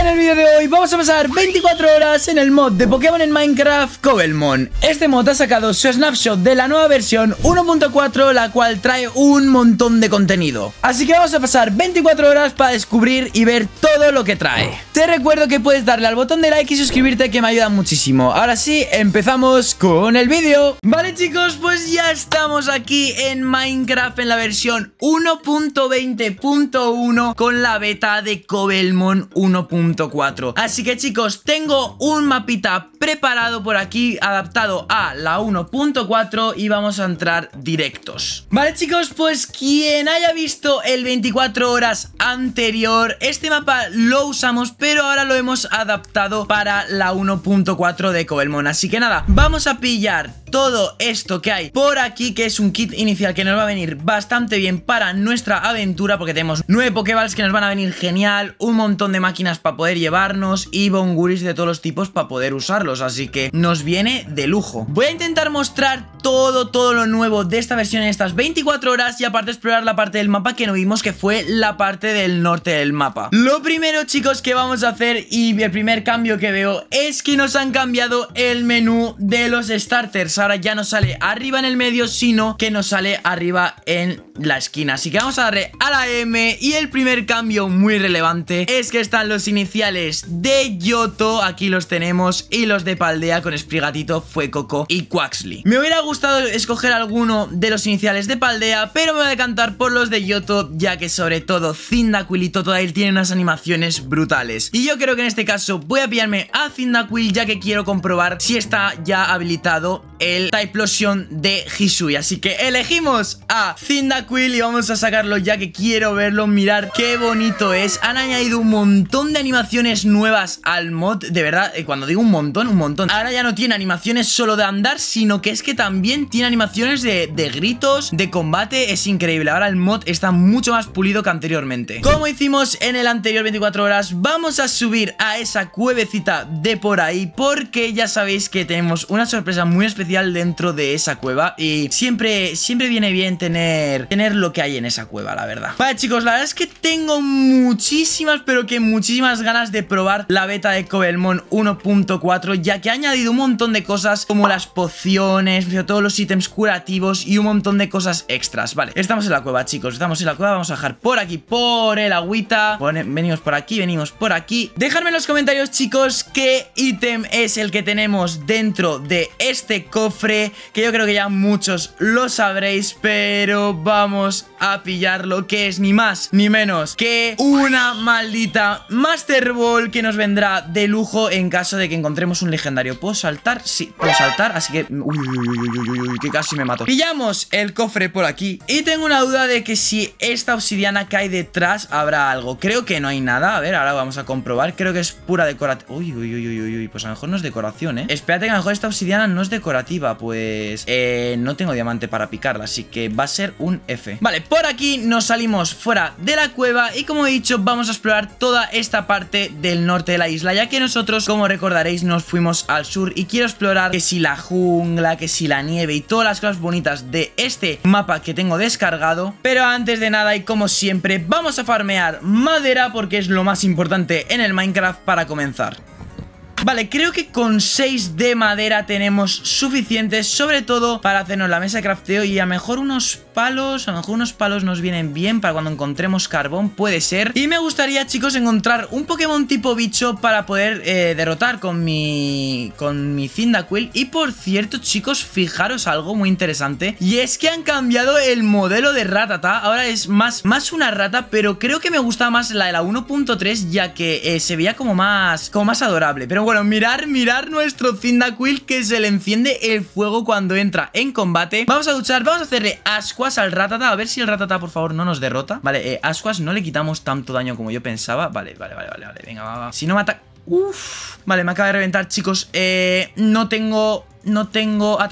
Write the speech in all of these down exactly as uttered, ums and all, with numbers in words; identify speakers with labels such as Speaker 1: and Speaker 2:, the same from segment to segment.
Speaker 1: En el vídeo de hoy vamos a pasar veinticuatro horas en el mod de Pokémon en Minecraft Cobblemon. Este mod ha sacado su snapshot de la nueva versión uno punto cuatro, la cual trae un montón de contenido. Así que vamos a pasar veinticuatro horas para descubrir y ver todo lo que trae. Te recuerdo que puedes darle al botón de like y suscribirte, que me ayuda muchísimo. Ahora sí, empezamos con el vídeo. Vale, chicos, pues ya estamos aquí en Minecraft en la versión uno punto veinte punto uno con la beta de Cobblemon uno punto cuatro. Así que, chicos, tengo un mapita preparado por aquí adaptado a la uno punto cuatro y vamos a entrar directos. Vale, chicos, pues quien haya visto el veinticuatro horas anterior, este mapa lo usamos, pero ahora lo hemos adaptado para la uno punto cuatro de Cobblemon. Así que nada, vamos a pillar todo esto que hay por aquí, que es un kit inicial que nos va a venir bastante bien para nuestra aventura, porque tenemos nueve Pokéballs que nos van a venir genial, un montón de máquinas para poder llevarnos y Bonguris de todos los tipos para poder usarlos, así que nos viene de lujo. Voy a intentar mostrar todo, todo lo nuevo de esta versión en estas veinticuatro horas y aparte explorar la parte del mapa que no vimos, que fue la parte del norte del mapa. Lo primero, chicos, que vamos a hacer y el primer cambio que veo es que nos han cambiado el menú de los starters. Ahora ya no sale arriba en el medio, sino que nos sale arriba en la esquina. Así que vamos a darle a la M y el primer cambio muy relevante es que están los iniciales de Yoto, aquí los tenemos, y los de Paldea con Sprigatito, Fuecoco y Quaxly. Me hubiera gustado escoger alguno de los iniciales de Paldea, pero me voy a decantar por los de Yoto, ya que sobre todo Cyndaquil y Totodile tienen unas animaciones brutales. Y yo creo que en este caso voy a pillarme a Cyndaquil, ya que quiero comprobar si está ya habilitado el Typhlosion de Hisui. Así que elegimos a Cyndaquil y vamos a sacarlo, ya que quiero verlo. Mirar qué bonito es. Han añadido un montón de animaciones nuevas al mod. De verdad, eh, cuando digo un montón, un montón. Ahora ya no tiene animaciones solo de andar, sino que es que también tiene animaciones de, de gritos, de combate. Es increíble. Ahora el mod está mucho más pulido que anteriormente. Como hicimos en el anterior veinticuatro horas, vamos a subir a esa cuevecita de por ahí, porque ya sabéis que tenemos una sorpresa muy especial dentro de esa cueva y siempre, siempre viene bien tener, tener lo que hay en esa cueva, la verdad. Vale, chicos, la verdad es que tengo muchísimas, pero que muchísimas ganas de probar la beta de Cobblemon uno punto cuatro, ya que ha añadido un montón de cosas como las pociones, todos los ítems curativos y un montón de cosas extras. Vale, estamos en la cueva, chicos, estamos en la cueva. Vamos a bajar por aquí, por el agüita. Pone, venimos por aquí, venimos por aquí. Dejadme en los comentarios, chicos, qué ítem es el que tenemos dentro de este cofre, que yo creo que ya muchos lo sabréis, pero vamos a pillarlo, que es ni más ni menos que una maldita Master Ball, que nos vendrá de lujo en caso de que encontremos un legendario. ¿Puedo saltar? Sí, puedo saltar, así que... Uy, uy, uy, uy, uy, uy, que casi me mato. Pillamos el cofre por aquí y tengo una duda de que si esta obsidiana cae detrás habrá algo. Creo que no hay nada. A ver, ahora vamos a comprobar. Creo que es pura decoración. Uy, uy, uy, uy, uy, pues a lo mejor no es decoración, ¿eh? Espérate, que a lo mejor esta obsidiana no es decorativa. Pues... Eh, no tengo diamante para picarla, así que va a ser un F. Vale, por aquí nos salimos fuera de la cueva y, como he dicho, vamos a explorar toda esta parte del norte de la isla, ya que nosotros, como recordaréis, nos fuimos al sur y quiero explorar que si la jungla, que si la nieve y todas las cosas bonitas de este mapa que tengo descargado. Pero antes de nada, y como siempre, vamos a farmear madera, porque es lo más importante en el Minecraft para comenzar. Vale, creo que con seis de madera tenemos suficientes, sobre todo para hacernos la mesa de crafteo, y a lo mejor unos palos, a lo mejor unos palos nos vienen bien para cuando encontremos carbón, puede ser. Y me gustaría, chicos, encontrar un Pokémon tipo bicho para poder eh, derrotar con mi con mi Cyndaquil. Y por cierto, chicos, fijaros algo muy interesante, y es que han cambiado el modelo de Rattata. Ahora es más, más una rata, pero creo que me gusta más la de la uno punto tres, ya que eh, se veía como más, como más adorable. Pero bueno, mirar, mirar nuestro Cyndaquil, que se le enciende el fuego cuando entra en combate. Vamos a luchar, vamos a hacerle ascuas al Rattata, a ver si el Rattata, por favor, no nos derrota. Vale, eh, ascuas, no le quitamos tanto daño como yo pensaba. Vale, vale, vale, vale, vale, venga, va, va. Si no mata... Uff, vale, me acaba de reventar, chicos. Eh, no tengo... No tengo atacar...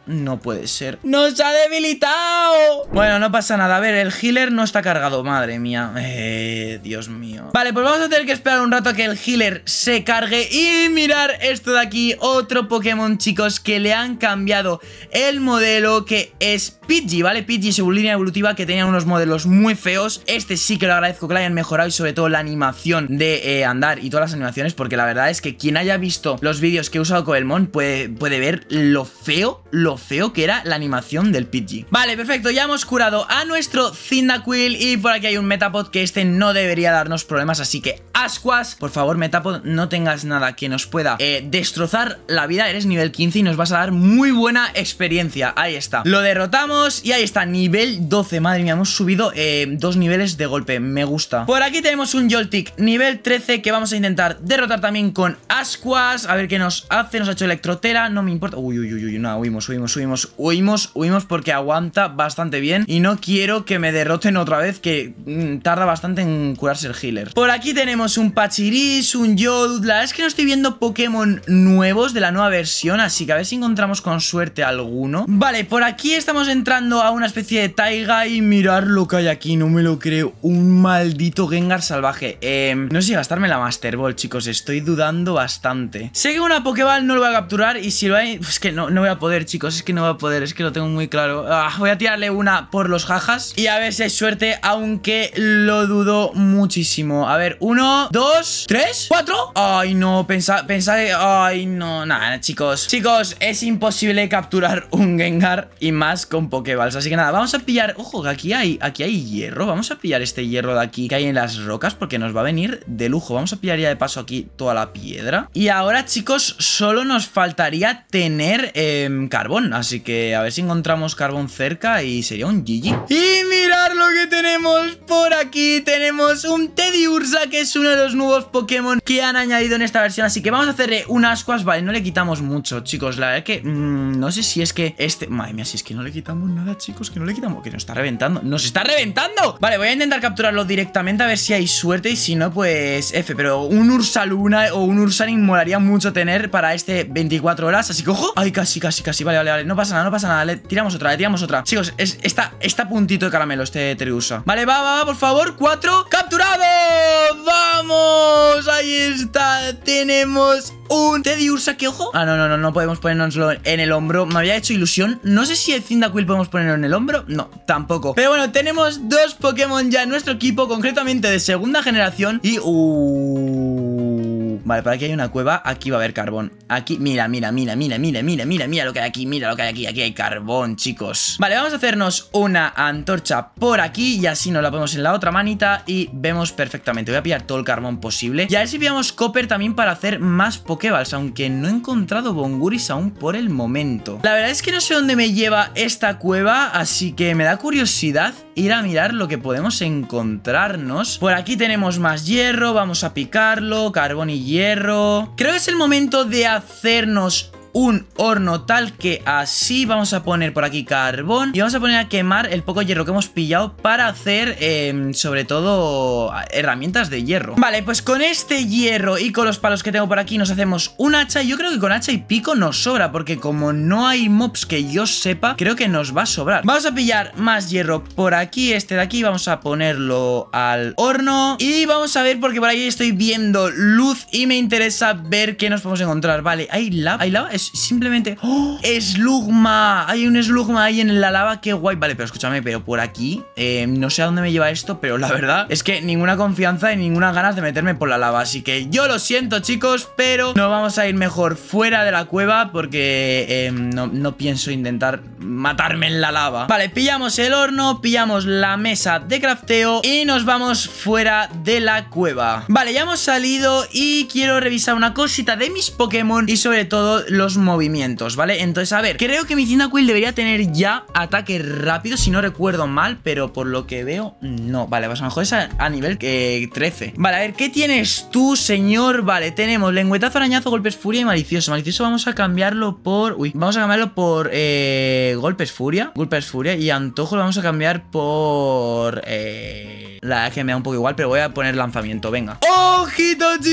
Speaker 1: No puede ser. ¡Nos ha debilitado! Bueno, no pasa nada. A ver, el healer no está cargado. Madre mía. Eh, Dios mío. Vale, pues vamos a tener que esperar un rato a que el healer se cargue. Y mirar esto de aquí. Otro Pokémon, chicos, que le han cambiado el modelo, que es Pidgey, ¿vale? Pidgey, su línea evolutiva, que tenía unos modelos muy feos. Este sí que lo agradezco que lo hayan mejorado, y sobre todo la animación de eh, andar y todas las animaciones, porque la verdad es que quien haya visto los vídeos que he usado Covelmon puede, puede ver lo feo, lo feo que era la animación del Pidgey. Vale, perfecto, ya hemos curado a nuestro Cyndaquil y por aquí hay un Metapod que este no debería darnos problemas, así que Ascuas, por favor Metapod, no tengas nada que nos pueda eh, destrozar la vida. Eres nivel quince y nos vas a dar muy buena experiencia. Ahí está, lo derrotamos y ahí está, nivel doce. Madre mía, hemos subido eh, dos niveles de golpe, me gusta. Por aquí tenemos un Joltik nivel trece que vamos a intentar derrotar también con Ascuas. A ver qué nos hace, nos ha hecho Electrotera, no me importa. Uy, uy, uy, uy, no, huimos, huimos, huimos, huimos, huimos porque aguanta bastante bien y no quiero que me derroten otra vez, que mmm, tarda bastante en curarse el healer. Por aquí tenemos un Pachirisu, un Yodud. La verdad es que no estoy viendo Pokémon nuevos de la nueva versión, así que a ver si encontramos con suerte alguno. Vale, por aquí estamos entrando a una especie de taiga y mirar lo que hay aquí, no me lo creo. Un maldito Gengar salvaje. Eh, no sé si gastarme la Master Ball, chicos, estoy dudando bastante. Sé que una Pokéball no lo voy a capturar y si lo hay, pues que no, no voy a poder, chicos, es que no voy a poder, es que lo tengo muy claro. Ah, voy a tirarle una por los jajas y a ver si hay suerte, aunque lo dudo muchísimo. A ver, uno, dos, tres, cuatro. Ay, no, pensá, pensá, ay, no, nada, chicos. Chicos, es imposible capturar un Gengar y más con Pokéballs, así que nada, vamos a pillar, ojo, que aquí hay, aquí hay hierro. Vamos a pillar este hierro de aquí que hay en las rocas porque nos va a venir de lujo. Vamos a pillar ya de paso aquí toda la piedra. Y ahora, chicos, solo nos faltaría tener eh, carbón, así que a ver si encontramos carbón cerca y sería un G G. Y mirad lo que tenemos por aquí. Tenemos un Teddiursa, que es uno de los nuevos Pokémon que han añadido en esta versión, así que vamos a hacerle un Ascuas. Vale, no le quitamos mucho, chicos. La verdad es que mmm, no sé si es que este... Madre mía, si es que no le quitamos nada, chicos, que no le quitamos... Que nos está reventando. ¡Nos está reventando! Vale, voy a intentar capturarlo directamente a ver si hay suerte y si no, pues F. Pero un Ursaluna o un Ursaring molaría mucho tener para este veinticuatro horas, así que ojo. Ay, casi, casi, casi. Vale, vale, vale. No pasa nada, no pasa nada. Le tiramos otra, le tiramos otra. Chicos, es, está, está a puntito de caramelo este Teddiursa. Vale, va, va, va, por favor. Cuatro. ¡Capturado! ¡Vamos! Ahí está. Tenemos un Teddiursa que, ojo. Ah, no, no, no, no podemos ponérnoslo en el hombro. Me había hecho ilusión. No sé si el Cyndaquil podemos ponerlo en el hombro. No, tampoco. Pero bueno, tenemos dos Pokémon ya en nuestro equipo, concretamente de segunda generación. Y... Uh... Vale, por aquí hay una cueva. Aquí va a haber carbón. Aquí, mira, mira, mira, mira, mira, mira, mira, mira lo que hay aquí. Mira lo que hay aquí. Aquí hay carbón, chicos. Vale, vamos a hacernos una antorcha por aquí y así nos la ponemos en la otra manita y vemos perfectamente. Voy a pillar todo el carbón posible y a ver si pillamos copper también para hacer más Pokéballs, aunque no he encontrado Bonguris aún por el momento. La verdad es que no sé dónde me lleva esta cueva, así que me da curiosidad ir a mirar lo que podemos encontrarnos. Por aquí tenemos más hierro, vamos a picarlo, carbón y hierro. Creo que es el momento de hacernos un horno tal que así. Vamos a poner por aquí carbón y vamos a poner a quemar el poco hierro que hemos pillado para hacer eh, sobre todo herramientas de hierro. Vale, pues con este hierro y con los palos que tengo por aquí nos hacemos un hacha. Y yo creo que con hacha y pico nos sobra, porque como no hay mobs que yo sepa, creo que nos va a sobrar. Vamos a pillar más hierro por aquí, este de aquí, vamos a ponerlo al horno y vamos a ver, porque por ahí estoy viendo luz y me interesa ver qué nos podemos encontrar. Vale, hay lava, hay lava, es simplemente... ¡Oh! ¡Slugma! Hay un Slugma ahí en la lava, qué guay. Vale, pero escúchame, pero por aquí eh, no sé a dónde me lleva esto, pero la verdad es que ninguna confianza y ninguna ganas de meterme por la lava. Así que yo lo siento, chicos, pero nos vamos a ir mejor fuera de la cueva, porque eh, no, no pienso intentar matarme en la lava. Vale, pillamos el horno, pillamos la mesa de crafteo y nos vamos fuera de la cueva. Vale, ya hemos salido y quiero revisar una cosita de mis Pokémon y sobre todo los movimientos, ¿vale? Entonces, a ver, creo que mi Cyndaquil debería tener ya ataque rápido, si no recuerdo mal, pero por lo que veo, no. Vale, pues a lo mejor es a, a nivel eh, trece. Vale, a ver, ¿qué tienes tú, señor? Vale, tenemos lengüetazo, arañazo, golpes furia y malicioso. Malicioso vamos a cambiarlo por... Uy, vamos a cambiarlo por eh, golpes furia. Golpes furia. Y antojo lo vamos a cambiar por... Eh... La verdad es que me da un poco igual, pero voy a poner lanzamiento, venga. ¡Ojito, chicos! Que aquí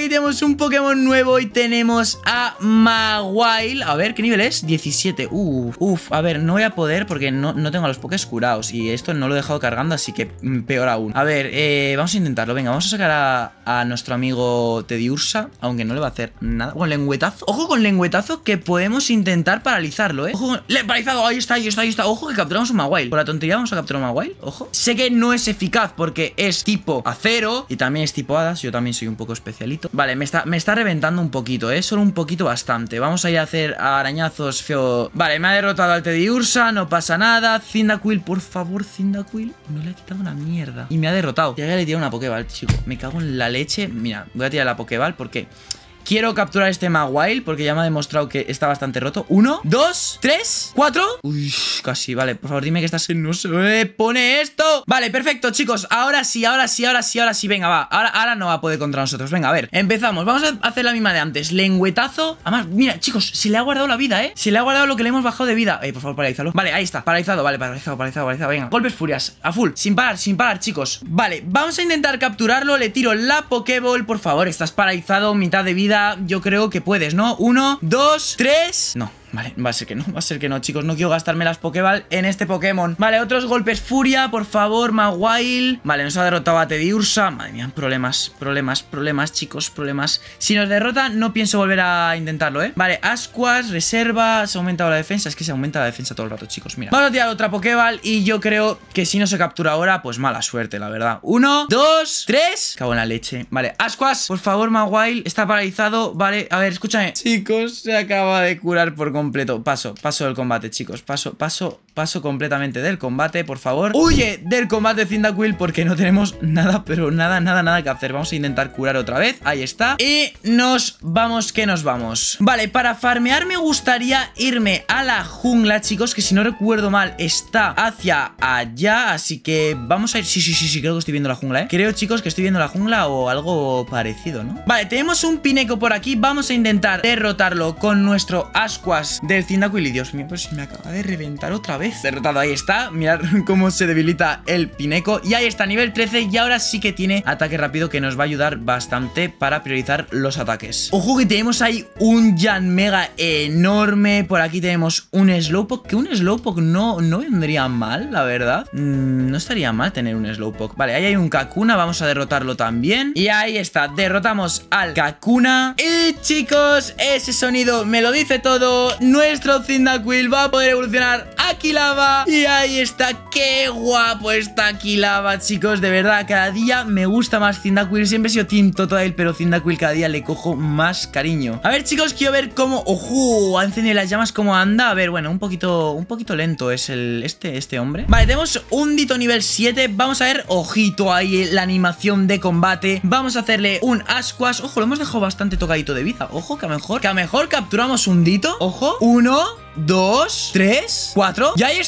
Speaker 1: aquí tenemos un Pokémon nuevo y tenemos a Mawile. A ver, ¿qué nivel es? diecisiete. Uf, uf, a ver, no voy a poder porque no, no tengo a los Pokés curados y esto no lo he dejado cargando, así que mm, peor aún. A ver, eh, vamos a intentarlo. Venga, vamos a sacar a, a nuestro amigo Tediursa, aunque no le va a hacer nada. Con lengüetazo. Ojo con lengüetazo que podemos intentar paralizarlo, ¿eh? Ojo con... Le he paralizado. Ahí está, ahí está, ahí está. Ojo que capturamos un Mawile. Por la tontería vamos a capturar un Mawile. Ojo. Sé que no es eficaz porque es tipo acero y también es tipo hadas. Yo también soy un poco especialito. Vale, me está, me está reventando un poquito, ¿eh? Solo un poquito bastante. Vamos a ir a hacer arañazos feo. Vale, me ha derrotado al Tediursa. No pasa nada. Cyndaquil, por favor, Cyndaquil. No le ha quitado una mierda. Y me ha derrotado. Ya le he tirado una Pokéball, chico. Me cago en la leche. Mira, voy a tirar la Pokéball porque... quiero capturar este Mawile porque ya me ha demostrado que está bastante roto. Uno, dos, tres, cuatro. Uy, casi, vale, por favor dime que estás en... No se pone esto. Vale, perfecto, chicos, ahora sí, ahora sí, ahora sí, ahora sí. Venga, va, ahora, ahora no va a poder contra nosotros. Venga, a ver, empezamos, vamos a hacer la misma de antes. Lengüetazo. Además, mira, chicos, se le ha guardado la vida, eh. Se le ha guardado lo que le hemos bajado de vida. Eh, por favor, paralízalo. Vale, ahí está, paralizado, vale, paralizado, paralizado, paralizado. Venga, golpes furias, a full, sin parar, sin parar, chicos. Vale, vamos a intentar capturarlo. Le tiro la Pokéball, por favor, estás paralizado, mitad de vida. Yo creo que puedes, ¿no? Uno, dos, tres. No. Vale, va a ser que no, va a ser que no, chicos. No quiero gastarme las Pokéball en este Pokémon. Vale, otros golpes furia, por favor, Mawile. Vale, nos ha derrotado a Tediursa. Madre mía, problemas, problemas, problemas, chicos, problemas. Si nos derrota, no pienso volver a intentarlo, ¿eh? Vale, Ascuas, reserva. Se ha aumentado la defensa, es que se aumenta la defensa todo el rato, chicos, mira. Vamos a tirar otra Pokéball y yo creo que si no se captura ahora, pues mala suerte, la verdad. Uno, dos, tres. Cago en la leche. Vale, Ascuas, por favor, Mawile. Está paralizado, vale, a ver, escúchame. Chicos, se acaba de curar por completo. Completo, paso, paso del combate, chicos. Paso, paso, paso completamente del combate, por favor. Huye del combate, Cyndaquil, porque no tenemos nada, pero nada, nada, nada que hacer. Vamos a intentar curar otra vez, ahí está. Y nos vamos, que nos vamos. Vale, para farmear me gustaría irme a la jungla, chicos, que si no recuerdo mal está hacia allá, así que vamos a ir... Sí, sí, sí, sí, creo que estoy viendo la jungla, ¿eh? Creo, chicos, que estoy viendo la jungla o algo parecido, ¿no? Vale, tenemos un Pineco por aquí. Vamos a intentar derrotarlo con nuestro Ascuas del Cyndaquil. Y Dios mío, pues se me acaba de reventar otra vez. Derrotado, ahí está. Mirad cómo se debilita el Pineco. Y ahí está, nivel trece. Y ahora sí que tiene ataque rápido, que nos va a ayudar bastante para priorizar los ataques. Ojo que tenemos ahí un Yanmega enorme. Por aquí tenemos un Slowpoke, que un Slowpoke no, no vendría mal, la verdad. mm, No estaría mal tener un Slowpoke. Vale, ahí hay un Kakuna, vamos a derrotarlo también. Y ahí está, derrotamos al Kakuna. Y chicos, ese sonido me lo dice todo. Nuestro Cyndaquil va a poder evolucionar a Quilava. Y ahí está, qué guapo está Quilava, chicos. De verdad, cada día me gusta más Cyndaquil. Siempre he sido Team Totodile, pero Cyndaquil cada día le cojo más cariño. A ver, chicos, quiero ver cómo... ¡Ojo! Ha encendido las llamas, cómo anda. A ver, bueno, un poquito un poquito lento es el este, este hombre. Vale, tenemos un Dito nivel siete. Vamos a ver, ojito ahí la animación de combate. Vamos a hacerle un Ascuas. Ojo, lo hemos dejado bastante tocadito de vida. Ojo, que a mejor, que a mejor capturamos un Dito. Ojo, uno, dos, tres, cuatro. ¡Y ahí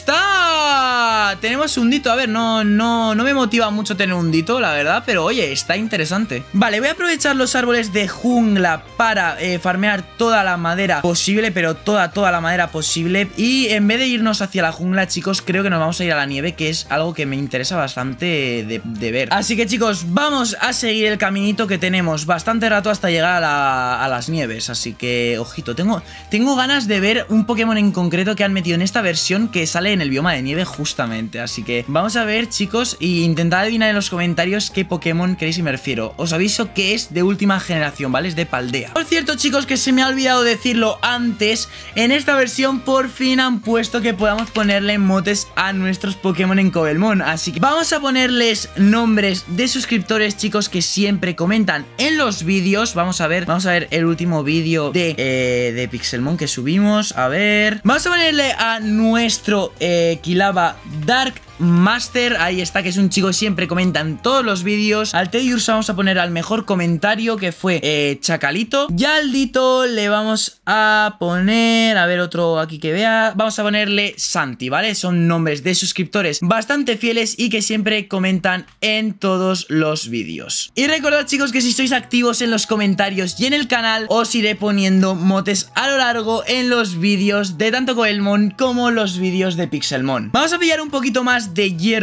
Speaker 1: está! Tenemos un Dito. A ver, no, no, no me motiva mucho tener un Dito, la verdad, pero oye, está interesante. Vale, voy a aprovechar los árboles de jungla para eh, farmear toda la madera posible, pero toda, toda la madera posible. Y en vez de irnos hacia la jungla, chicos, creo que nos vamos a ir a la nieve, que es algo que me interesa bastante de, de ver. Así que, chicos, vamos a seguir el caminito que tenemos bastante rato hasta llegar a, la, a las nieves. Así que, ojito, tengo, tengo ganas de ver un Pokémon en concreto que han metido en esta versión que sale en el bioma de nieve justamente. Así que vamos a ver, chicos, e intentad adivinar en los comentarios qué Pokémon queréis y me refiero. Os aviso que es de última generación, ¿vale? Es de Paldea. Por cierto, chicos, que se me ha olvidado decirlo antes, en esta versión por fin han puesto que podamos ponerle motes a nuestros Pokémon en Covelmon. Así que vamos a ponerles nombres de suscriptores, chicos, que siempre comentan en los vídeos. Vamos a ver, vamos a ver el último vídeo de, eh, de Pixelmon que subimos. A ver... Vamos a ponerle a nuestro eh, Quilava Dark Master, ahí está, que es un chico que siempre comenta en todos los vídeos. Al Tediursa vamos a poner al mejor comentario, que fue eh, Chacalito. Y al Dito le vamos a poner, a ver, otro aquí que vea, vamos a ponerle Santi, ¿vale? Son nombres de suscriptores bastante fieles y que siempre comentan en todos los vídeos. Y recordad, chicos, que si sois activos en los comentarios y en el canal, os iré poniendo motes a lo largo en los vídeos de tanto Covelmon como los vídeos de Pixelmon. Vamos a pillar un poquito más de hierro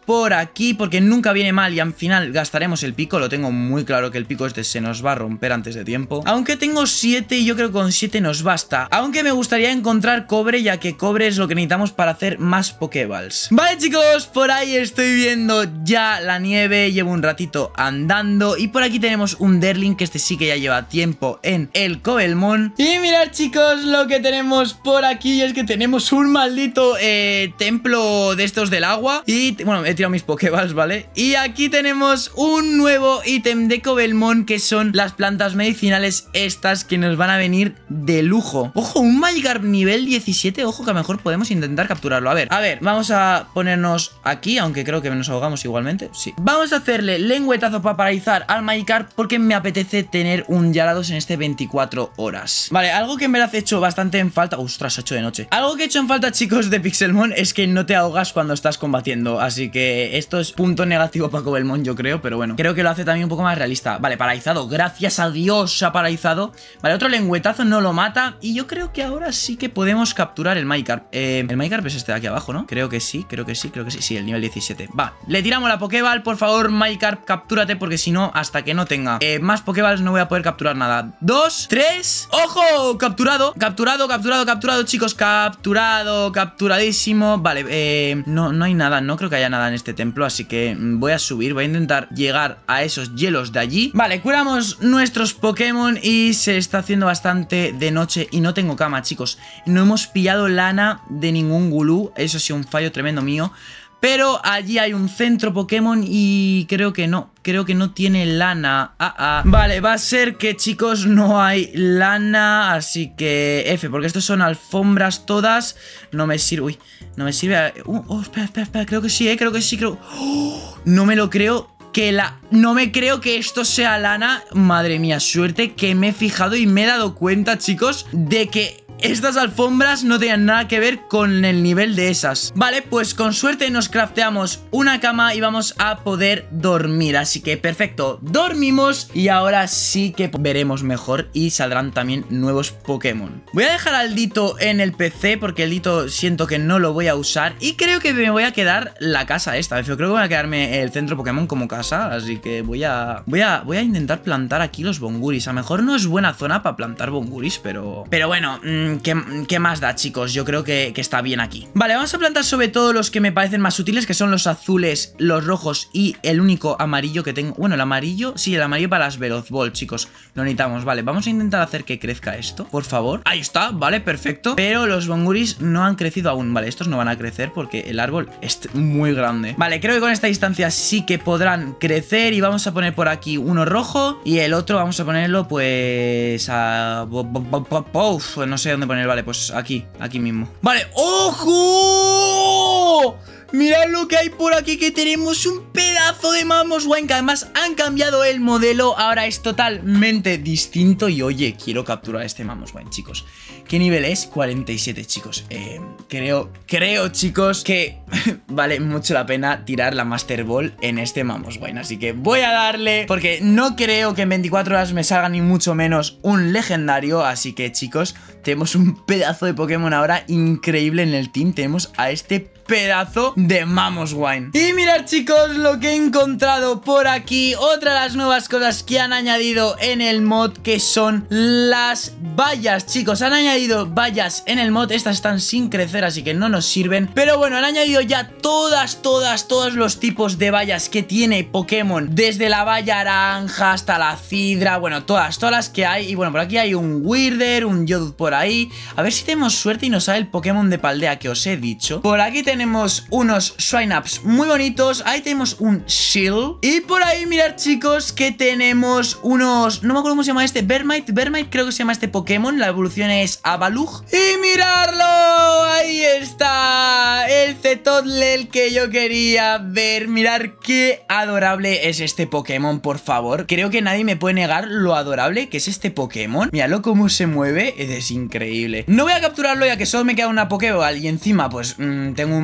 Speaker 1: por aquí, porque nunca viene mal y al final gastaremos el pico. Lo tengo muy claro que el pico este se nos va a romper antes de tiempo. Aunque tengo siete y yo creo que con siete nos basta. Aunque me gustaría encontrar cobre, ya que cobre es lo que necesitamos para hacer más pokeballs. Vale, chicos, por ahí estoy viendo ya la nieve. Llevo un ratito andando y por aquí tenemos un Derling, que este sí que ya lleva tiempo en el Cobblemon. Y mirad, chicos, lo que tenemos por aquí es que tenemos un maldito eh, templo de estos del agua. Y, bueno, he tirado mis pokeballs, ¿vale? Y aquí tenemos un nuevo ítem de Cobblemon, que son las plantas medicinales estas, que nos van a venir de lujo. Ojo, un Magikarp nivel diecisiete. Ojo, que a lo mejor podemos intentar capturarlo. A ver, a ver, vamos a ponernos aquí, aunque creo que nos ahogamos igualmente. Sí. Vamos a hacerle lengüetazo para paralizar al Magikarp, porque me apetece tener un Gyarados en este veinticuatro horas. Vale, algo que me hace hecho bastante en falta. Ostras, hecho de noche. Algo que he hecho en falta, chicos, de Pixelmon es que no te ahogas cuando estás combatiendo. Así que esto es punto negativo para Cobblemon, yo creo. Pero bueno, creo que lo hace también un poco más realista. Vale, paralizado. Gracias a Dios ha paralizado. Vale, otro lengüetazo no lo mata. Y yo creo que ahora sí que podemos capturar el Magikarp. Eh, el Magikarp es este de aquí abajo, ¿no? Creo que sí, creo que sí, creo que sí. Sí, el nivel diecisiete. Va, le tiramos la Pokéball. Por favor, Magikarp, captúrate, porque si no, hasta que no tenga eh, más Pokéballs no voy a poder capturar nada. Dos, tres. ¡Ojo! Capturado, capturado, capturado, capturado, chicos. Capturado, capturadísimo. Vale, eh, no, no hay nada. No creo que haya nada en este templo, así que voy a subir. Voy a intentar llegar a esos hielos de allí. Vale, curamos nuestros Pokémon y se está haciendo bastante de noche y no tengo cama, chicos. No hemos pillado lana de ningún Gulú. Eso ha sido un fallo tremendo mío. Pero allí hay un centro Pokémon y creo que no, creo que no tiene lana. Ah, ah. Vale, va a ser que, chicos, no hay lana, así que F, porque estos son alfombras todas. No me sirve, uy, no me sirve. Uh, oh, espera, espera, espera, creo que sí, eh, creo que sí, creo. Oh, no me lo creo. Que la... No me creo que esto sea lana. Madre mía, suerte que me he fijado y me he dado cuenta, chicos, de que estas alfombras no tenían nada que ver con el nivel de esas. Vale, pues con suerte nos crafteamos una cama y vamos a poder dormir. Así que perfecto, dormimos y ahora sí que veremos mejor y saldrán también nuevos Pokémon. Voy a dejar al Dito en el P C porque el Dito siento que no lo voy a usar y creo que me voy a quedar la casa esta. Yo creo que voy a quedarme el centro Pokémon como casa, así que voy a, voy a, voy a intentar plantar aquí los Bonguris. A lo mejor no es buena zona para plantar Bonguris, pero, pero bueno... Mmm, ¿Qué, ¿Qué más da, chicos? Yo creo que, que está bien aquí. Vale, vamos a plantar sobre todo los que me parecen más útiles, que son los azules, los rojos y el único amarillo que tengo. Bueno, el amarillo, sí, el amarillo para las Veloz Ball, chicos. Lo necesitamos, vale, vamos a intentar hacer que crezca esto, por favor. Ahí está, vale, perfecto. Pero los Bonguris no han crecido aún, vale, estos no van a crecer porque el árbol es muy grande. Vale, creo que con esta distancia sí que podrán crecer y vamos a poner por aquí uno rojo y el otro vamos a ponerlo pues a... Uf, no sé dónde poner, vale, pues aquí, aquí mismo. Vale, ¡ojo! Mirad lo que hay por aquí, que tenemos un pedazo de Mamoswine, que además han cambiado el modelo, ahora es totalmente distinto. Y oye, quiero capturar este Mamoswine, chicos. ¿Qué nivel es? cuarenta y siete, chicos. eh, Creo, creo, chicos, que vale mucho la pena tirar la Master Ball en este Mamoswine. Así que voy a darle, porque no creo que en veinticuatro horas me salga ni mucho menos un legendario. Así que, chicos, tenemos un pedazo de Pokémon ahora increíble en el team. Tenemos a este pedazo de Mamoswine. Y mirad, chicos, lo que he encontrado por aquí. Otra de las nuevas cosas que han añadido en el mod, que son las vallas, chicos. Han añadido vallas en el mod. Estas están sin crecer, así que no nos sirven. Pero bueno, han añadido ya todas, todas, todos los tipos de vallas que tiene Pokémon. Desde la valla naranja hasta la cidra. Bueno, todas, todas las que hay. Y bueno, por aquí hay un Weirder, un Yodud por ahí. A ver si tenemos suerte y nos sale el Pokémon de Paldea que os he dicho. Por aquí tenemos Tenemos unos Swine-Ups muy bonitos. Ahí tenemos un Shield. Y por ahí, mirad, chicos, que tenemos unos... No me acuerdo cómo se llama este. Vermite. Vermite creo que se llama este Pokémon. La evolución es Avalugh. Y miradlo. Ahí está. El Cetotlel que yo quería ver. Mirad qué adorable es este Pokémon, por favor. Creo que nadie me puede negar lo adorable que es este Pokémon. Míralo cómo se mueve. Es increíble. No voy a capturarlo ya que solo me queda una Pokéball. Y encima, pues, mmm, tengo un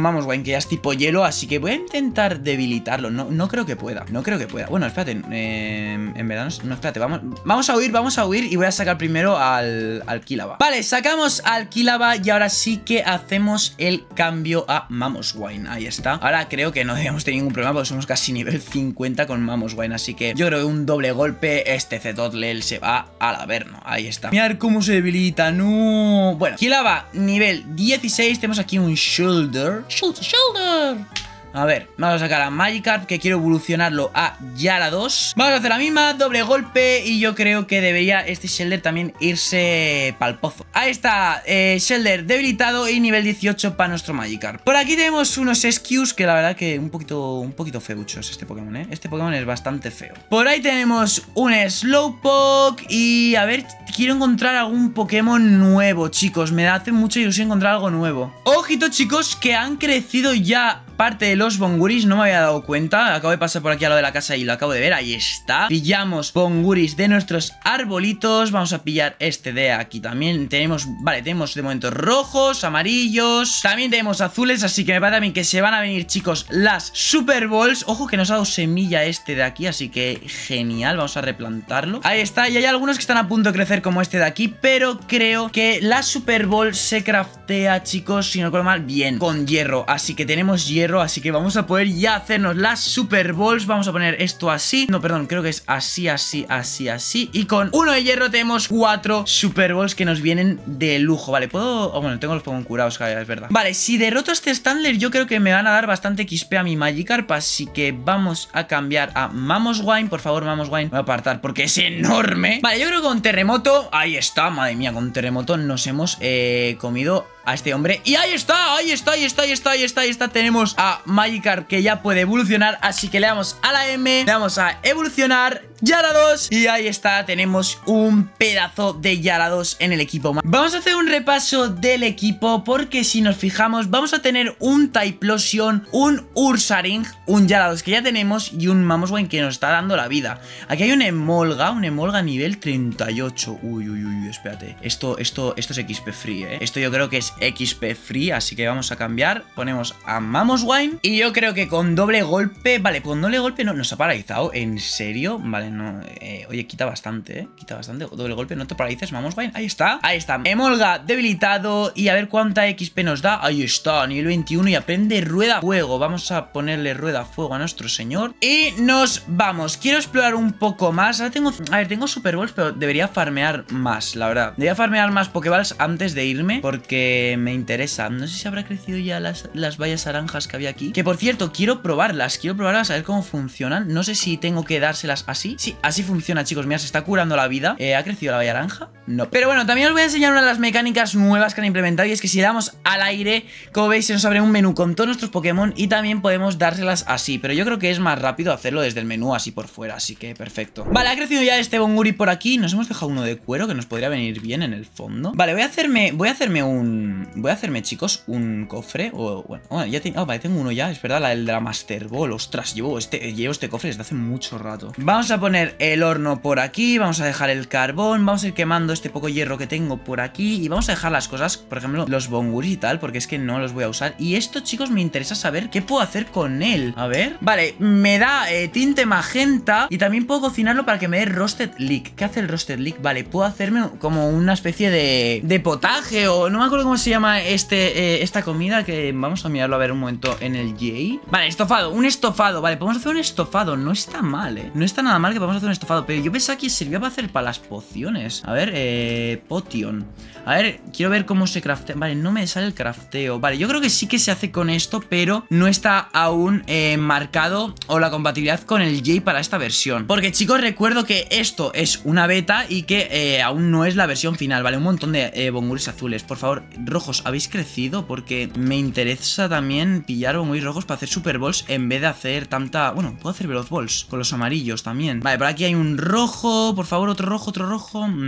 Speaker 1: Mamoswine, que ya es tipo hielo, así que voy a intentar debilitarlo. No, no creo que pueda, no creo que pueda. Bueno, espérate, eh, en verdad no, no, espérate, vamos, vamos a huir, vamos a huir y voy a sacar primero al, al Kilaba. Vale, sacamos al Kilaba y ahora sí que hacemos el cambio a Mamoswine. Ahí está. Ahora creo que no debemos tener ningún problema porque somos casi nivel cincuenta con Mamoswine, así que yo creo que un doble golpe, este Zetotlel se va al averno. Ahí está. Mirad cómo se debilita, no. Bueno, Kilaba, nivel dieciséis, tenemos aquí un Shoulder. Shoulder, Shoulder. A ver, vamos a sacar a Magikarp, que quiero evolucionarlo a Gyarados. Vamos a hacer la misma, doble golpe. Y yo creo que debería este Shellder también irse pa'l pozo. Ahí está, eh, Shellder debilitado y nivel dieciocho para nuestro Magikarp. Por aquí tenemos unos Eskews que la verdad que un poquito, un poquito feuchos este Pokémon, ¿eh? Este Pokémon es bastante feo. Por ahí tenemos un Slowpoke y a ver, quiero encontrar algún Pokémon nuevo, chicos. Me hace mucha ilusión encontrar algo nuevo. Ojito, chicos, que han crecido ya parte de los Bonguris, no me había dado cuenta. Acabo de pasar por aquí a lo de la casa y lo acabo de ver. Ahí está. Pillamos Bonguris de nuestros arbolitos. Vamos a pillar este de aquí también. Tenemos, vale, tenemos de momento rojos, amarillos. También tenemos azules, así que me parece a mí que se van a venir, chicos, las Super Balls. Ojo que nos ha dado semilla este de aquí, así que genial, vamos a replantarlo. Ahí está, y hay algunos que están a punto de crecer como este de aquí, pero creo que la Super Ball se craftea, chicos, si no recuerdo mal, bien, con hierro. Así que tenemos hierro. Así que vamos a poder ya hacernos las Super Balls. Vamos a poner esto así. No, perdón, creo que es así, así, así, así. Y con uno de hierro tenemos cuatro Super Balls que nos vienen de lujo. Vale, puedo... Oh, bueno, tengo los Pokémon curados, es verdad. Vale, si derroto a este Standler, yo creo que me van a dar bastante X P a mi Magikarp. Así que vamos a cambiar a Mamoswine. Por favor, Mamoswine, voy a apartar porque es enorme. Vale, yo creo que con Terremoto, ahí está, madre mía, con Terremoto nos hemos eh, comido a este hombre. Y ahí está, ahí está, ahí está, ahí está, ahí está, ahí está. Tenemos a Magikarp que ya puede evolucionar, así que le damos a la M, le damos a evolucionar Gyarados y ahí está, tenemos un pedazo de Gyarados en el equipo. Vamos a hacer un repaso del equipo porque si nos fijamos vamos a tener un Typhlosion, un Ursaring, un Gyarados que ya tenemos y un Mamoswine que nos está dando la vida. Aquí hay un Emolga, un Emolga nivel treinta y ocho. Uy, uy, uy, espérate. Esto, esto, esto es X P free, ¿eh? Esto yo creo que es X P free, así que vamos a cambiar. Ponemos a Mamoswine y yo creo que con doble golpe, vale, con doble golpe no nos ha paralizado. ¿En serio? Vale, no, eh, oye, quita bastante, ¿eh? Quita bastante, doble golpe, no te paralices, Mamoswine. Ahí está, ahí está, Emolga debilitado y a ver cuánta X P nos da. Ahí está, nivel veintiuno y aprende rueda fuego. Vamos a ponerle rueda fuego a nuestro señor y nos vamos. Quiero explorar un poco más. Ahora tengo, a ver, tengo Super Balls, pero debería farmear más, la verdad. Debería farmear más Pokéballs antes de irme porque me interesa. No sé si habrá crecido ya las, las bayas naranjas que había aquí. Que por cierto, quiero probarlas. Quiero probarlas a ver cómo funcionan. No sé si tengo que dárselas así. Sí, así funciona, chicos. Mira, se está curando la vida. eh, ¿Ha crecido la baya naranja? No. Pero bueno, también os voy a enseñar una de las mecánicas nuevas que han implementado. Y es que si le damos al aire, como veis, se nos abre un menú con todos nuestros Pokémon. Y también podemos dárselas así. Pero yo creo que es más rápido hacerlo desde el menú así por fuera. Así que perfecto. Vale, ha crecido ya este Bonguri por aquí. Nos hemos dejado uno de cuero que nos podría venir bien en el fondo. Vale, voy a hacerme, voy a hacerme un... Voy a hacerme, chicos, un cofre. O bueno, oh, ya tengo, oh, vale, tengo uno ya, es verdad, la, el de la Master Ball. Ostras, llevo este, llevo este cofre desde hace mucho rato. Vamos a poner el horno por aquí. Vamos a dejar el carbón. Vamos a ir quemando este poco hierro que tengo por aquí. Y vamos a dejar las cosas, por ejemplo, los Bonguris y tal, porque es que no los voy a usar. Y esto, chicos, me interesa saber qué puedo hacer con él. A ver, vale, me da eh, tinte magenta. Y también puedo cocinarlo para que me dé Roasted Leek. ¿Qué hace el Roasted Leek? Vale, puedo hacerme como una especie de, de potaje. O no me acuerdo cómo se llama este, eh, esta comida. Que vamos a mirarlo a ver un momento en el J. Vale, estofado, un estofado. Vale, podemos hacer un estofado. No está mal, eh. No está nada mal que podamos hacer un estofado. Pero yo pensaba que servía para hacer para las pociones. A ver, eh, potion. A ver, quiero ver cómo se craftea. Vale, no me sale el crafteo. Vale, yo creo que sí que se hace con esto, pero no está aún eh, marcado o la compatibilidad con el J para esta versión. Porque, chicos, recuerdo que esto es una beta y que eh, aún no es la versión final. Vale, un montón de eh, bonguris azules. Por favor, rojos, ¿habéis crecido? Porque me interesa también pillar bonguris rojos para hacer Super Balls en vez de hacer tanta... Bueno, puedo hacer Veloz Balls con los amarillos también. Vale, por aquí hay un rojo. Por favor, otro rojo, otro rojo. No. Vale,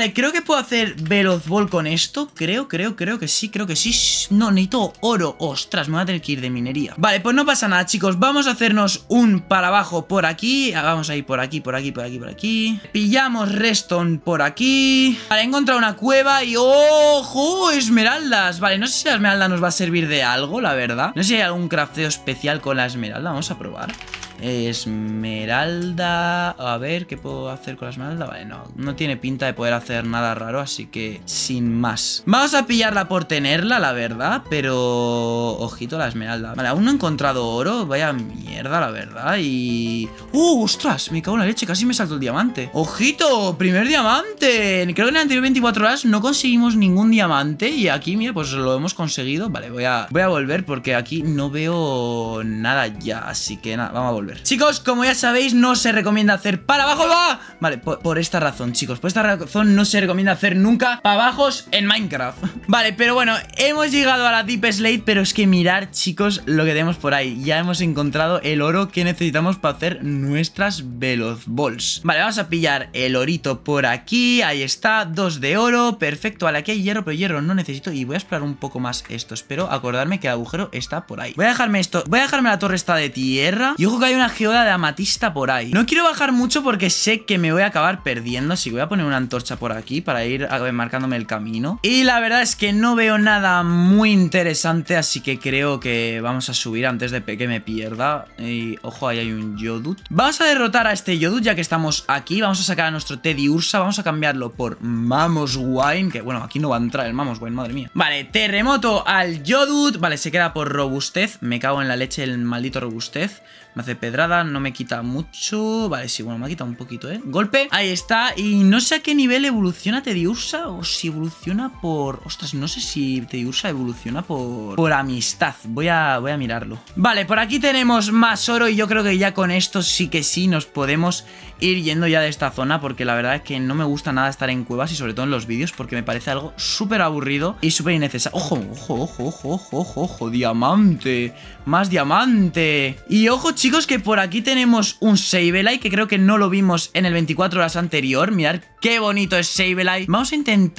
Speaker 1: Vale, creo que puedo hacer Veloz Ball con esto. Creo, creo, creo que sí, creo que sí. No, necesito oro. Ostras, me voy a tener que ir de minería. Vale, pues no pasa nada, chicos. Vamos a hacernos un para abajo por aquí. Vamos a ir por aquí, por aquí, por aquí, por aquí. Pillamos redstone por aquí. Vale, he encontrado una cueva y... ¡ojo! Esmeraldas. Vale, no sé si la esmeralda nos va a servir de algo, la verdad. No sé si hay algún crafteo especial con la esmeralda. Vamos a probar. Esmeralda. A ver, ¿qué puedo hacer con la esmeralda? Vale, no, no tiene pinta de poder hacer nada raro, así que sin más. Vamos a pillarla por tenerla, la verdad. Pero... ojito la esmeralda. Vale, aún no he encontrado oro. Vaya mierda, la verdad. Y... ¡uh! ¡Ostras! Me cago en la leche, casi me saltó el diamante. ¡Ojito! ¡Primer diamante! Creo que en las anteriores veinticuatro horas no conseguimos ningún diamante. Y aquí, mira, pues lo hemos conseguido. Vale, voy a, voy a volver porque aquí no veo nada ya. Así que nada, vamos a volver. Chicos, como ya sabéis, no se recomienda hacer para abajo. ¡Ah! Vale, por, por esta razón, chicos. Por esta razón no se recomienda hacer nunca para abajos en Minecraft. Vale, pero bueno, hemos llegado a la Deep Slate. Pero es que mirar, chicos, lo que tenemos por ahí. Ya hemos encontrado el oro que necesitamos para hacer nuestras Veloz Balls. Vale, vamos a pillar el orito por aquí. Ahí está, dos de oro. Perfecto, vale, aquí hay hierro, pero hierro no necesito. Y voy a explorar un poco más esto. Espero acordarme que el agujero está por ahí. Voy a dejarme esto, voy a dejarme la torre esta de tierra. Y ojo que hay una geoda de amatista por ahí. No quiero bajar mucho porque sé que me voy a acabar perdiendo. Así que voy a poner una antorcha por aquí para ir marcándome el camino. Y la verdad es que no veo nada muy interesante, así que creo que vamos a subir antes de que me pierda. Y ojo, ahí hay un Yodut. Vamos a derrotar a este Yodut ya que estamos aquí. Vamos a sacar a nuestro Teddy Ursa. Vamos a cambiarlo por Mamoswine, que bueno, aquí no va a entrar el Mamoswine, madre mía. Vale, terremoto al Yodut. Vale, se queda por robustez. Me cago en la leche el maldito robustez. Me hace pedrada, no me quita mucho. Vale, sí, bueno, me ha quitado un poquito, ¿eh? Golpe, ahí está. Y no sé a qué nivel evoluciona Teddy Ursa o si evoluciona por... ostras, no sé si Teddy Ursa evoluciona por... por amistad. Voy a, voy a mirarlo. Vale, por aquí tenemos más oro y yo creo que ya con esto sí que sí nos podemos ir yendo ya de esta zona, porque la verdad es que no me gusta nada estar en cuevas y sobre todo en los vídeos porque me parece algo súper aburrido y súper innecesario. Ojo, ojo, ojo, ojo, ojo, ojo, ojo, diamante, más diamante. Y ojo, chicos, que por aquí tenemos un Sableye que creo que no lo vimos en el veinticuatro horas anterior. Mirad qué bonito es Sableye. Vamos a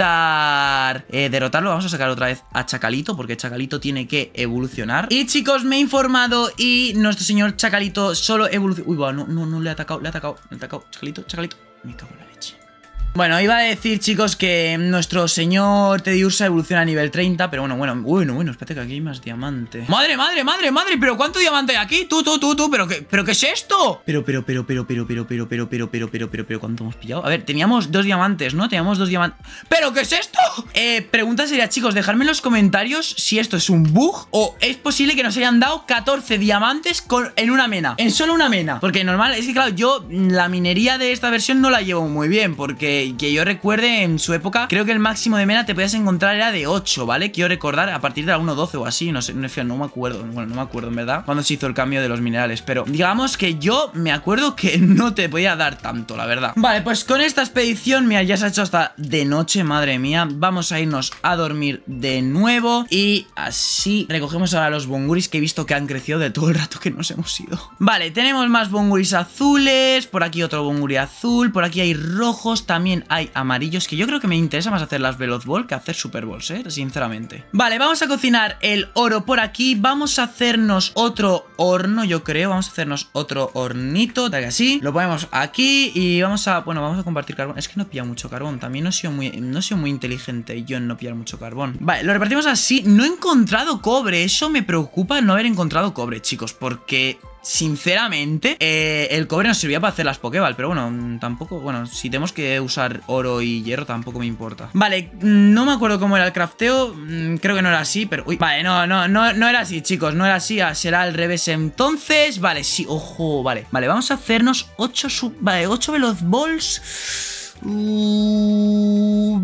Speaker 1: intentar eh, derrotarlo. Vamos a sacar otra vez a Chacalito porque Chacalito tiene que evolucionar. Y chicos, me he informado y nuestro señor Chacalito solo evoluciona. Uy, va, no, no, no, le ha atacado, le ha atacado, le ha atacado. Chacalito, Chacalito. Me cago en la leche. Bueno, iba a decir, chicos, que nuestro señor Teddy Ursa evoluciona a nivel treinta. Pero bueno, bueno, bueno, bueno, espérate que aquí hay más diamante. ¡Madre, madre, madre, madre! ¿Pero cuánto diamante hay aquí? Tú, tú, tú, tú, ¿pero qué, pero qué es esto? Pero, pero, pero, pero, pero, pero, pero, pero, pero, pero, pero, pero, pero, ¿cuánto hemos pillado? A ver, teníamos dos diamantes, ¿no? Teníamos dos diamantes. ¿Pero qué es esto? Eh, pregunta sería, chicos, dejadme en los comentarios si esto es un bug o es posible que nos hayan dado catorce diamantes con, en una mena. En solo una mena. Porque normal, es que claro, yo la minería de esta versión no la llevo muy bien porque... que yo recuerde en su época, creo que el máximo de mena te podías encontrar era de ocho, ¿vale? Quiero recordar a partir de la uno doce o así, no sé, no, no me acuerdo, bueno, no me acuerdo en verdad cuando se hizo el cambio de los minerales, pero digamos que yo me acuerdo que no te podía dar tanto, la verdad. Vale, pues con esta expedición, mira, ya se ha hecho hasta de noche, madre mía. Vamos a irnos a dormir de nuevo y así recogemos ahora los bonguris que he visto que han crecido de todo el rato que nos hemos ido. Vale, tenemos más bonguris azules, por aquí otro bonguri azul, por aquí hay rojos, también hay amarillos, que yo creo que me interesa más hacer las Veloz Ball que hacer Super Balls, eh, sinceramente. Vale, vamos a cocinar el oro por aquí. Vamos a hacernos otro horno, yo creo. Vamos a hacernos otro hornito, tal que así. Lo ponemos aquí y vamos a... bueno, vamos a compartir carbón. Es que no he pillado mucho carbón. También no he sido muy, no he sido muy inteligente yo en no pillar mucho carbón. Vale, lo repartimos así. No he encontrado cobre. Eso me preocupa no haber encontrado cobre, chicos, porque... sinceramente, eh, el cobre nos servía para hacer las Pokéball, pero bueno, tampoco, bueno, si tenemos que usar oro y hierro tampoco me importa. Vale, no me acuerdo cómo era el crafteo, creo que no era así, pero... uy, vale, no, no, no, no era así, chicos, no era así, será al revés entonces. Vale, sí, ojo, vale, vale, vamos a hacernos ocho, sub, vale, ocho Veloz Balls. Uh,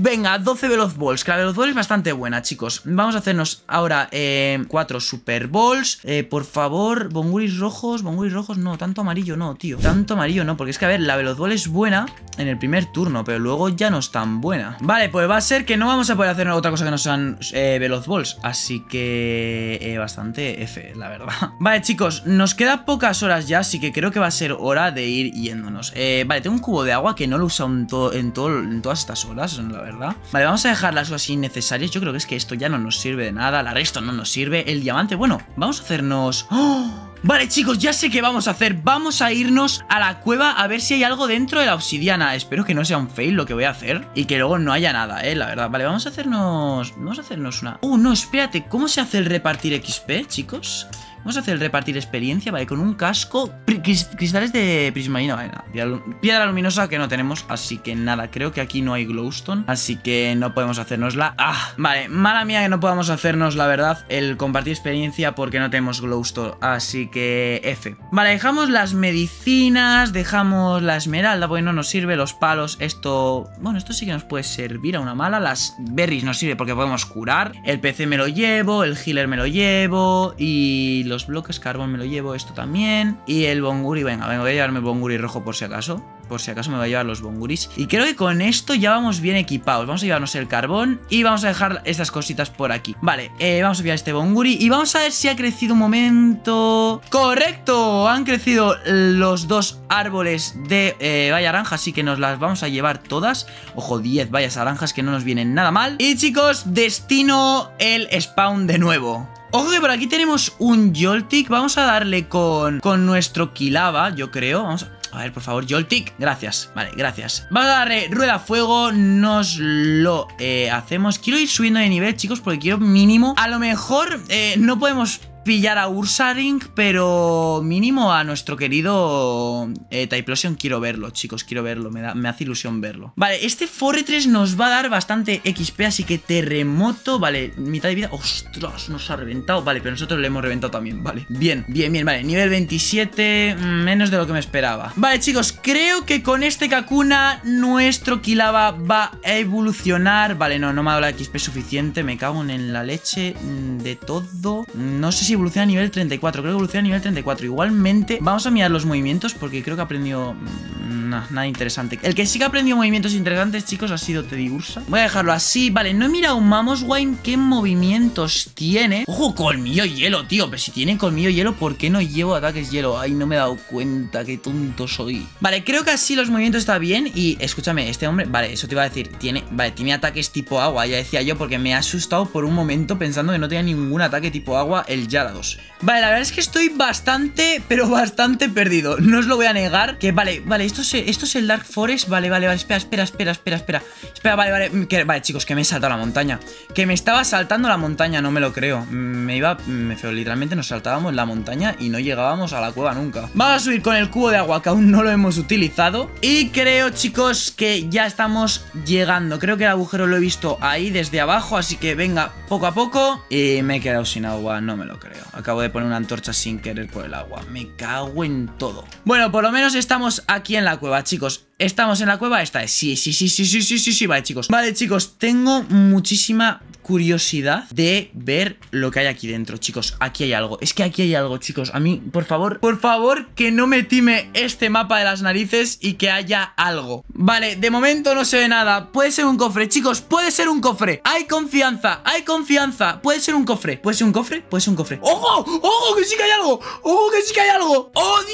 Speaker 1: Venga, doce Veloz Balls, que la Veloz Ball es bastante buena, chicos. Vamos a hacernos ahora eh, cuatro Super Balls. eh, Por favor, bonguris rojos. Bonguris rojos, no, tanto amarillo no, tío. Tanto amarillo no, porque es que a ver, la Veloz Ball es buena en el primer turno, pero luego ya no es tan buena. Vale, pues va a ser que no vamos a poder hacer otra cosa que no sean eh, Veloz Balls. Así que eh, bastante F, la verdad. Vale, chicos, nos queda pocas horas ya, así que creo que va a ser hora de ir yéndonos. eh, Vale, tengo un cubo de agua que no lo he usado en, to en, to en todas estas horas, la verdad. Vale, vamos a dejar las cosas innecesarias. Yo creo que es que esto ya no nos sirve de nada. La resto no nos sirve. El diamante, bueno, vamos a hacernos... ¡Oh! Vale, chicos, ya sé qué vamos a hacer. Vamos a irnos a la cueva a ver si hay algo dentro de la obsidiana. Espero que no sea un fail lo que voy a hacer y que luego no haya nada, eh, la verdad. Vale, vamos a hacernos... Vamos a hacernos una... Oh, no, espérate. ¿Cómo se hace el repartir X P, chicos? Vamos a hacer el repartir experiencia, vale, con un casco. Cristales de prismarina, vale, nada. Piedra luminosa que no tenemos, así que nada. Creo que aquí no hay glowstone, así que no podemos hacernosla. Ah, vale, mala mía que no podamos hacernos, la verdad, el compartir experiencia porque no tenemos glowstone, así que F. Vale, dejamos las medicinas, dejamos la esmeralda porque no nos sirve, los palos, esto... Bueno, esto sí que nos puede servir a una mala. Las berries nos sirve porque podemos curar. El P C me lo llevo, el healer me lo llevo y... los bloques, carbón me lo llevo, esto también. Y el bonguri, venga, venga, voy a llevarme el bonguri rojo por si acaso. Por si acaso me voy a llevar los bonguris. Y creo que con esto ya vamos bien equipados. Vamos a llevarnos el carbón y vamos a dejar estas cositas por aquí. Vale, eh, vamos a pillar este bonguri y vamos a ver si ha crecido un momento. ¡Correcto! Han crecido los dos árboles de eh, valla naranja, así que nos las vamos a llevar todas. Ojo, diez vallas naranjas que no nos vienen nada mal. Y chicos, destino el spawn de nuevo. Ojo que por aquí tenemos un Joltik. Vamos a darle con, con nuestro Kilava, yo creo. Vamos a... A ver, por favor, Joltik, gracias. Vale, gracias. Vamos a darle rueda a fuego. Nos lo eh, hacemos. Quiero ir subiendo de nivel, chicos, porque quiero mínimo. A lo mejor eh, no podemos pillar a Ursaring, pero mínimo a nuestro querido eh, Typhlosion quiero verlo, chicos, quiero verlo, me, da, me hace ilusión verlo. Vale, este Forretress nos va a dar bastante X P, así que terremoto, vale, mitad de vida. Ostras, nos ha reventado, vale, pero nosotros le hemos reventado también, vale. Bien, bien, bien, vale, nivel veintisiete, menos de lo que me esperaba. Vale, chicos, creo que con este Kakuna nuestro Kilava va a evolucionar. Vale, no, no me ha dado la X P suficiente, me cago en la leche de todo. No sé si evoluciona a nivel treinta y cuatro, creo que evoluciona a nivel treinta y cuatro. Igualmente, vamos a mirar los movimientos porque creo que ha aprendido nah, nada interesante. El que sí que ha aprendido movimientos interesantes, chicos, ha sido Teddiursa. Voy a dejarlo así, vale, no he mirado un Mamoswine qué movimientos tiene. Ojo, colmillo hielo, tío, pero si tiene colmillo hielo, ¿por qué no llevo ataques hielo? Ay, no me he dado cuenta, qué tonto soy. Vale, creo que así los movimientos están bien. Y escúchame, este hombre, vale, eso te iba a decir, tiene, vale, tiene ataques tipo agua, ya decía yo, porque me ha asustado por un momento pensando que no tenía ningún ataque tipo agua el Gyarados. Vale, la verdad es que estoy bastante, pero bastante perdido. No os lo voy a negar. Que vale, vale, esto es, esto es el Dark Forest. Vale, vale, vale, espera, espera, espera, espera, espera. Espera, vale, vale, que, vale, chicos, que me he saltado la montaña. Que me estaba saltando la montaña, no me lo creo. Me iba, me feo, literalmente nos saltábamos la montaña y no llegábamos a la cueva nunca. Vamos a subir con el cubo de agua que aún no lo hemos utilizado. Y creo, chicos, que ya estamos llegando. Creo que el agujero lo he visto ahí desde abajo, así que venga, poco a poco. Y me he quedado sin agua, no me lo creo. Acabo de poner una antorcha sin querer por el agua. Me cago en todo. Bueno, por lo menos estamos aquí en la cueva, chicos. ¿Estamos en la cueva? Esta es. Sí, sí, sí, sí, sí, sí, sí, sí. Vale, chicos. Vale, chicos, tengo muchísima curiosidad de ver lo que hay aquí dentro, chicos. Aquí hay algo. Es que aquí hay algo, chicos. A mí, por favor, por favor, que no me time este mapa de las narices y que haya algo. Vale, de momento no se ve nada. Puede ser un cofre, chicos. Puede ser un cofre. Hay confianza, hay confianza. Puede ser un cofre. ¿Puede ser un cofre? Puede ser un cofre. ¡Ojo! ¡Ojo! ¡Que sí que hay algo! ¡Ojo! ¡Que sí que hay algo!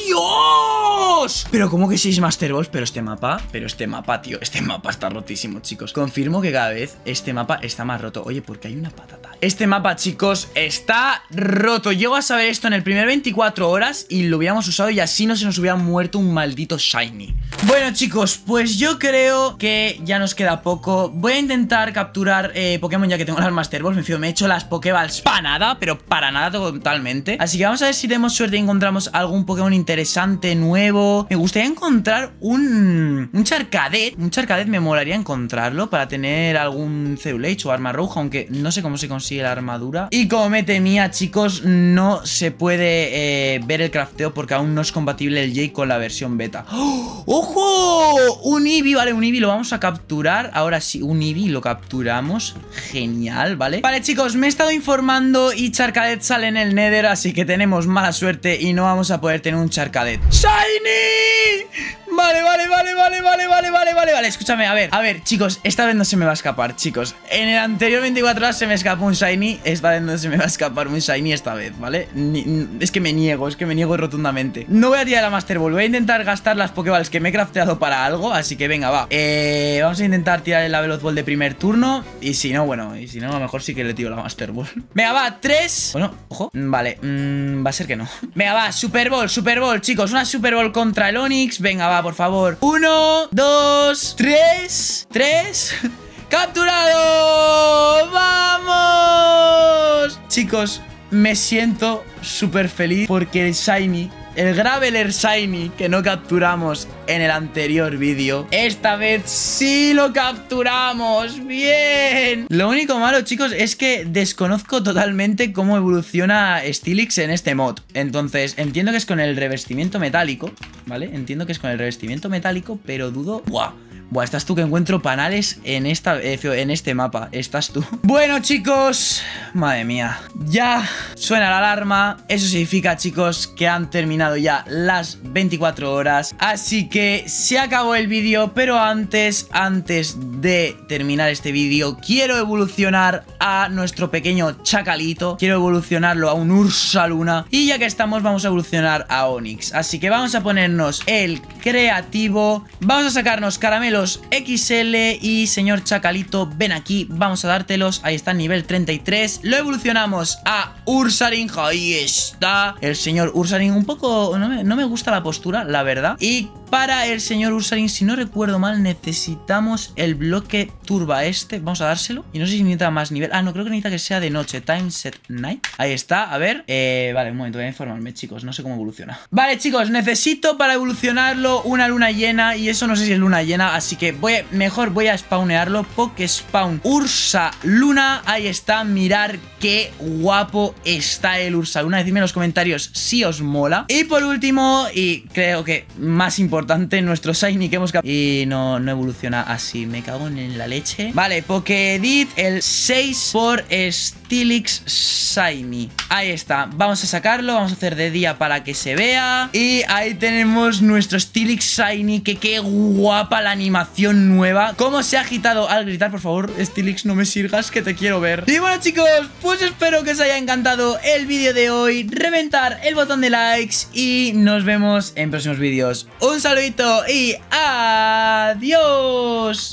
Speaker 1: ¡Oh, Dios! Pero ¿cómo que seis Master Balls? Pero este mapa, pero este mapa, tío, este mapa está rotísimo, chicos. Confirmo que cada vez este mapa está más roto. Oye, porque hay una patata. Este mapa, chicos, está roto. Llego a saber esto en el primer veinticuatro horas y lo hubiéramos usado y así no se nos hubiera muerto un maldito shiny. Bueno, chicos, pues yo creo que ya nos queda poco. Voy a intentar capturar eh, Pokémon ya que tengo las Master Balls. Me fío, me he hecho las Pokéballs para nada, pero para nada totalmente. Así que vamos a ver si tenemos suerte y encontramos algún Pokémon interesante, nuevo. Me gustaría encontrar un... Un Charcadet. Un Charcadet me molaría encontrarlo para tener algún Ceruleche o Armarouge, aunque Aunque no sé cómo se consigue la armadura. Y como me temía, chicos, no se puede eh, ver el crafteo porque aún no es compatible el Jake con la versión beta. ¡Oh! ¡Ojo! Un Eevee, vale, un Eevee lo vamos a capturar. Ahora sí, un Eevee lo capturamos. Genial, ¿vale? Vale, chicos, me he estado informando y Charcadet sale en el Nether, así que tenemos mala suerte y no vamos a poder tener un Charcadet. ¡Shiny! Vale, vale, vale, vale, vale, vale, vale, vale, vale. Escúchame, a ver, a ver, chicos, esta vez no se me va a escapar, chicos. En el anterior veinticuatro horas se me escapó un Shiny. Esta vez no se me va a escapar un Shiny esta vez, ¿vale? Ni, es que me niego, es que me niego rotundamente. No voy a tirar la Master Ball, voy a intentar gastar las Pokéballs que me he crafteado para algo. Así que venga, va, eh, vamos a intentar tirar la Veloz Ball de primer turno. Y si no, bueno, y si no, a lo mejor sí que le tiro la Master Ball. Venga, va, tres. Bueno, ojo, vale, mmm, va a ser que no. Venga, va, Super Ball, Super Ball, chicos. Una Super Ball contra el Onix. Venga, va, por favor. Uno, dos, tres. Tres. ¡Capturado! ¡Vamos! Chicos, me siento súper feliz porque el Shiny, el Graveler Shiny que no capturamos en el anterior vídeo, esta vez sí lo capturamos. ¡Bien! Lo único malo, chicos, es que desconozco totalmente cómo evoluciona Steelix en este mod. Entonces, entiendo que es con el revestimiento metálico, ¿vale? Entiendo que es con el revestimiento metálico, pero dudo... ¡Buah! Buah, estás tú que encuentro panales en esta eh, en este mapa. Estás tú. Bueno, chicos, madre mía, ya suena la alarma. Eso significa, chicos, que han terminado ya las veinticuatro horas. Así que se acabó el vídeo. Pero antes, antes de terminar este vídeo, quiero evolucionar a nuestro pequeño Chacalito. Quiero evolucionarlo a un Ursaluna. Y ya que estamos, vamos a evolucionar a Onix. Así que vamos a ponernos el creativo. Vamos a sacarnos caramelos X L y señor Chacalito, ven aquí, vamos a dártelos. Ahí está, nivel treinta y tres. Lo evolucionamos a Ursaring. Ahí está el señor Ursaring. Un poco, no me, no me gusta la postura, la verdad. Y para el señor Ursaring, si no recuerdo mal, necesitamos el bloque turba este. Vamos a dárselo. Y no sé si necesita más nivel. Ah, no, creo que necesita que sea de noche. Time set night. Ahí está, a ver, eh, vale, un momento, voy a informarme, chicos. No sé cómo evoluciona. Vale, chicos, necesito para evolucionarlo una luna llena. Y eso no sé si es luna llena, así que voy a, mejor voy a spawnearlo. Pokéspawn Ursa Luna. Ahí está, mirar qué guapo está el Ursa Luna. Decidme en los comentarios si os mola. Y por último, y creo que más importante, nuestro Shiny que hemos capturado. Y no, no evoluciona así, me cago en la leche. Vale, Pokéedit, el seis por Steelix Shiny. Ahí está, vamos a sacarlo, vamos a hacer de día para que se vea. Y ahí tenemos nuestro Steelix Shiny, que qué guapa la animación nueva. Cómo se ha agitado al gritar, por favor, Steelix, no me sirgas, que te quiero ver. Y bueno, chicos, pues espero que os haya encantado el vídeo de hoy. Reventar el botón de likes y nos vemos en próximos vídeos. Un saludito y adiós.